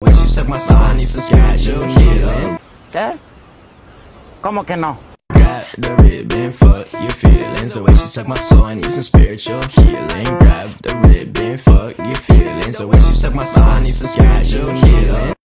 Way she suck my soul, I need some spiritual healing. ¿Qué? ¿Cómo que no? Grab the ribbon, fuck your feelings. The way she suck my soul, I need some spiritual healing. Grab the ribbon, fuck your feelings. The way she suck my soul, I need some spiritual healing.